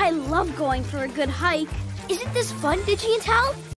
I love going for a good hike. Isn't this fun, Digi and Tal?